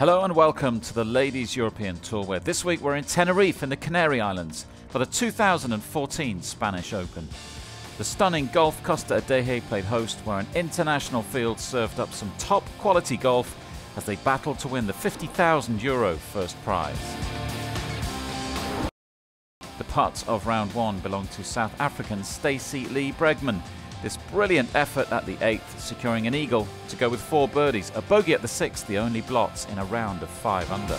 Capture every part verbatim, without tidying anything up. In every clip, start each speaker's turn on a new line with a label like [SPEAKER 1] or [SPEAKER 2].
[SPEAKER 1] Hello and welcome to the Ladies European Tour, where this week we're in Tenerife in the Canary Islands for the two thousand fourteen Spanish Open. The stunning Golf Costa Adeje played host, where an international field served up some top quality golf as they battled to win the fifty thousand euro first prize. The putt of round one belonged to South African Stacey Lee Bregman. This brilliant effort at the eighth, securing an eagle to go with four birdies, a bogey at the sixth, the only blot in a round of five under.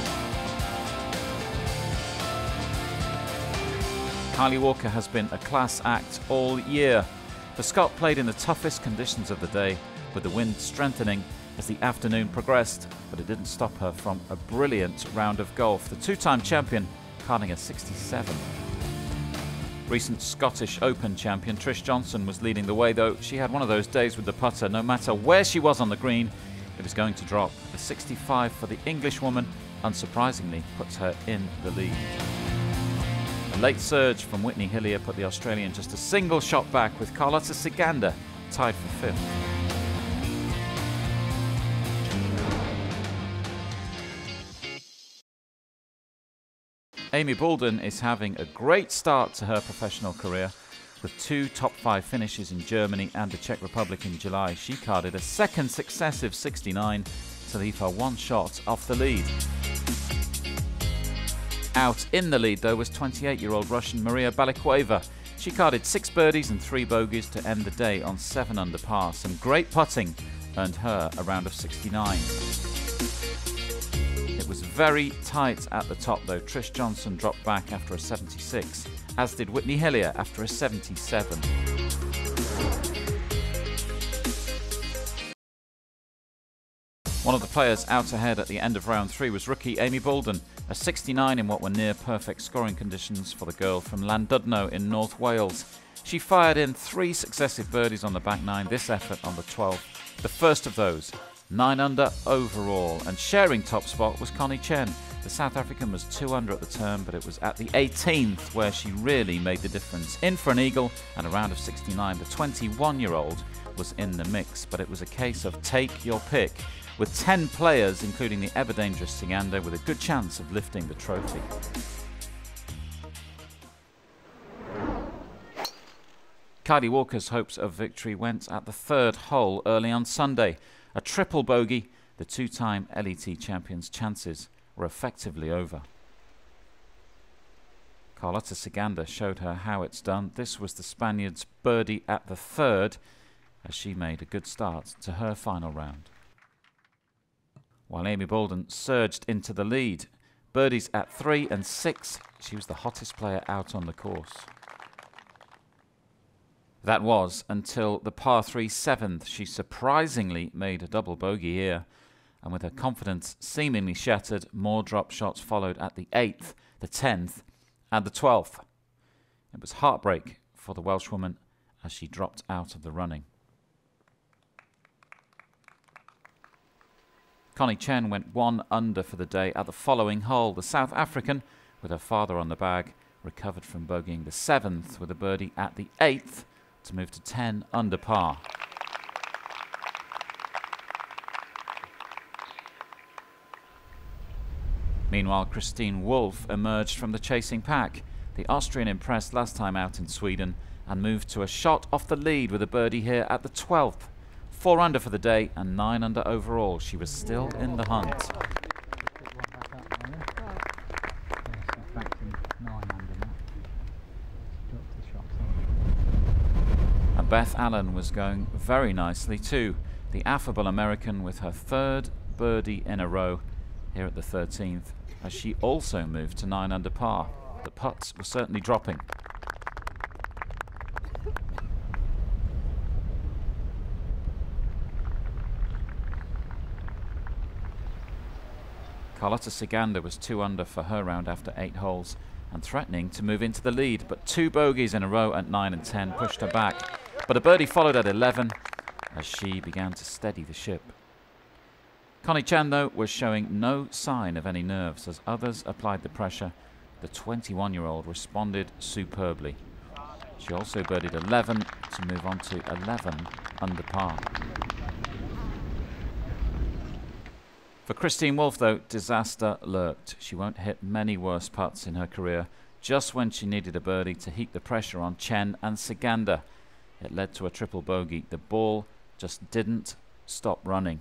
[SPEAKER 1] Kylie Walker has been a class act all year. The Scot played in the toughest conditions of the day, with the wind strengthening as the afternoon progressed, but it didn't stop her from a brilliant round of golf. The two-time champion carding a sixty-seven. Recent Scottish Open champion Trish Johnson was leading the way, though she had one of those days with the putter. No matter where she was on the green, it was going to drop. The sixty-five for the Englishwoman, unsurprisingly, puts her in the lead. A late surge from Whitney Hillier put the Australian just a single shot back, with Carlota Ciganda tied for fifth. Amy Boulden is having a great start to her professional career. With two top five finishes in Germany and the Czech Republic in July, she carded a second successive sixty-nine to leave her one shot off the lead. Out in the lead, though, was twenty-eight-year-old Russian Maria Balaklava. She carded six birdies and three bogeys to end the day on seven under par. Some great putting earned her a round of sixty-nine. It was very tight at the top, though. Trish Johnson dropped back after a seventy-six, as did Whitney Hillier after a seventy-seven. One of the players out ahead at the end of round three was rookie Amy Boulden, a sixty-nine in what were near perfect scoring conditions for the girl from Llandudno in North Wales. She fired in three successive birdies on the back nine, this effort on the twelfth, the first of those. Nine under overall, and sharing top spot was Connie Chen. The South African was two under at the turn, but it was at the eighteenth where she really made the difference. In for an eagle and a round of sixty-nine, the twenty-one-year-old was in the mix, but it was a case of take your pick, with ten players, including the ever-dangerous Ciganda, with a good chance of lifting the trophy. Kylie Walker's hopes of victory went at the third hole early on Sunday. A triple bogey, the two-time L E T champion's chances were effectively over. Carlota Ciganda showed her how it's done. This was the Spaniard's birdie at the third, as she made a good start to her final round. While Amy Boulden surged into the lead, birdies at three and six, she was the hottest player out on the course. That was until the par three seventh. She surprisingly made a double bogey here, and with her confidence seemingly shattered, more drop shots followed at the eighth, the tenth, and the twelfth. It was heartbreak for the Welshwoman as she dropped out of the running. Connie Chen went one under for the day at the following hole. The South African, with her father on the bag, recovered from bogeying the seventh with a birdie at the eighth, to move to ten under par. Meanwhile, Christine Wolff emerged from the chasing pack. The Austrian impressed last time out in Sweden and moved to a shot off the lead with a birdie here at the twelfth. Four under for the day and nine under overall. She was still in the hunt. Beth Allen was going very nicely too. The affable American with her third birdie in a row here at the thirteenth, as she also moved to nine under par. The putts were certainly dropping. Carlota Ciganda was two under for her round after eight holes and threatening to move into the lead, but two bogeys in a row at nine and ten pushed her back. But a birdie followed at eleven as she began to steady the ship. Connie Chen, though, was showing no sign of any nerves as others applied the pressure. The twenty-one-year-old responded superbly. She also birdied eleven to move on to eleven under par. For Christine Wolff, though, disaster lurked. She won't hit many worse putts in her career, just when she needed a birdie to heap the pressure on Chen and Sikander. It led to a triple bogey. The ball just didn't stop running.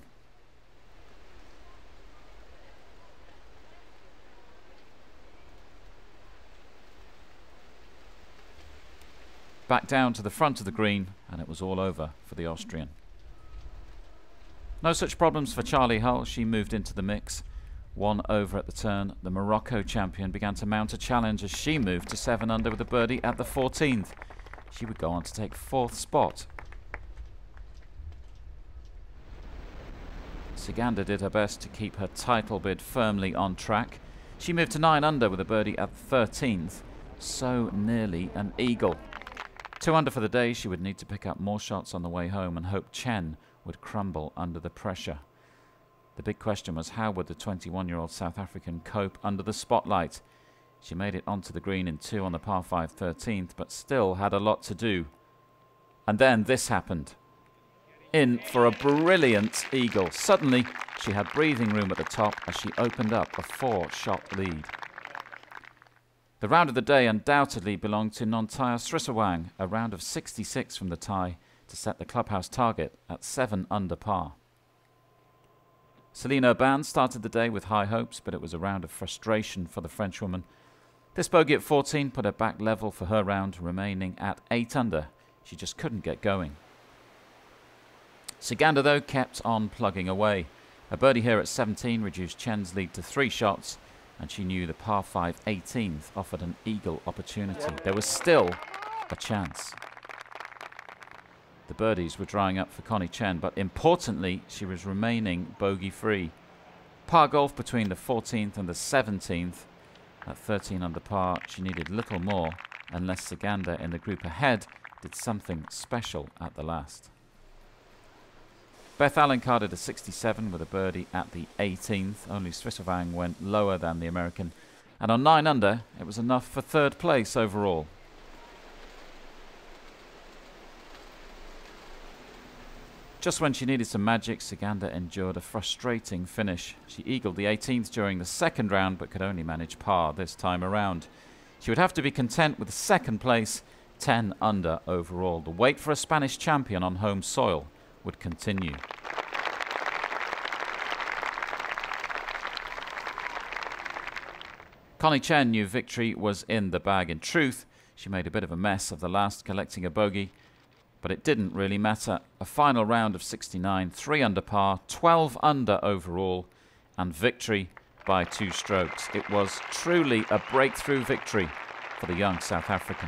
[SPEAKER 1] Back down to the front of the green, and it was all over for the Austrian. No such problems for Charlie Hull. She moved into the mix. One over at the turn, the Morocco champion began to mount a challenge as she moved to seven under with a birdie at the fourteenth. She would go on to take fourth spot. Sikander did her best to keep her title bid firmly on track. She moved to nine under with a birdie at the thirteenth. So nearly an eagle. Two under for the day. She would need to pick up more shots on the way home and hope Chen would crumble under the pressure. The big question was, how would the twenty-one-year-old South African cope under the spotlight? She made it onto the green in two on the par five thirteenth, but still had a lot to do. And then this happened. In for a brilliant eagle. Suddenly, she had breathing room at the top as she opened up a four-shot lead. The round of the day undoubtedly belonged to Nontaya Srisawang, a round of sixty-six from the tie to set the clubhouse target at seven under par. Celine Urban started the day with high hopes, but it was a round of frustration for the Frenchwoman. This bogey at fourteen put her back level for her round, remaining at eight under. She just couldn't get going. Sikander, though, kept on plugging away. A birdie here at seventeen reduced Chen's lead to three shots, and she knew the par five eighteenth offered an eagle opportunity. There was still a chance. The birdies were drying up for Connie Chen, but importantly, she was remaining bogey-free. Par golf between the fourteenth and the seventeenth. At thirteen under par, she needed little more, unless Sikander in the group ahead did something special at the last. Beth Allen carded a sixty-seven with a birdie at the eighteenth. Only Srisawang went lower than the American. And on nine under, it was enough for third place overall. Just when she needed some magic, Sikander endured a frustrating finish. She eagled the eighteenth during the second round, but could only manage par this time around. She would have to be content with second place, ten under overall. The wait for a Spanish champion on home soil would continue. Connie Chen knew victory was in the bag. In truth, she made a bit of a mess of the last, collecting a bogey, but it didn't really matter. A final round of sixty-nine, three under par, twelve under overall, and victory by two strokes. It was truly a breakthrough victory for the young South African.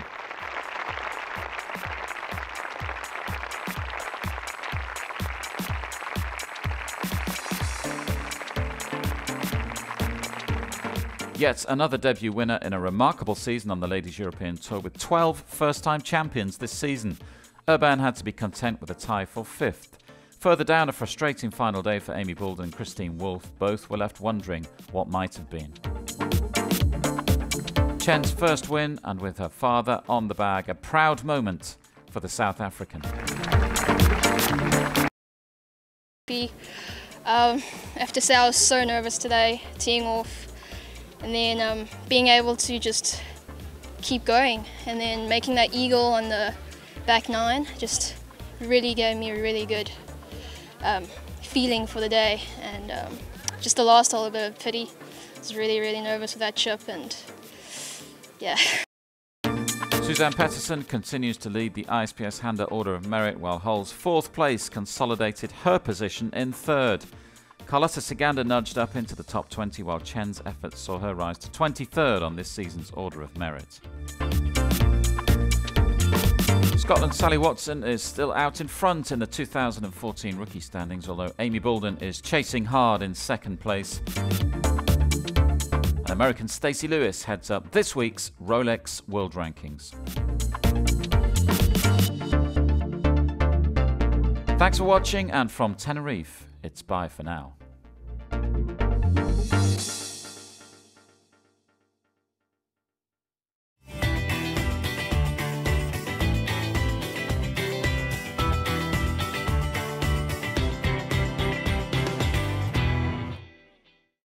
[SPEAKER 1] Yet another debut winner in a remarkable season on the Ladies European Tour with twelve first-time champions this season. Urban had to be content with a tie for fifth. Further down, a frustrating final day for Amy Boulden and Christine Wolff. Both were left wondering what might have been. Chen's first win, and with her father on the bag, a proud moment for the South African.
[SPEAKER 2] Um, I have to say I was so nervous today, teeing off. And then um, being able to just keep going, and then making that eagle on the back nine just really gave me a really good um, feeling for the day. And um, just the last hole, a bit of pity. I was really, really nervous with that chip, and yeah.
[SPEAKER 1] Suzanne Pettersson continues to lead the I S P S Handa Order of Merit, while Hull's fourth place consolidated her position in third. Carlotta Sikander nudged up into the top twenty, while Chen's efforts saw her rise to twenty-third on this season's Order of Merit. Scotland's Sally Watson is still out in front in the two thousand fourteen rookie standings, although Amy Boulden is chasing hard in second place. And American Stacey Lewis heads up this week's Rolex World Rankings. Thanks for watching, and from Tenerife, it's bye for now.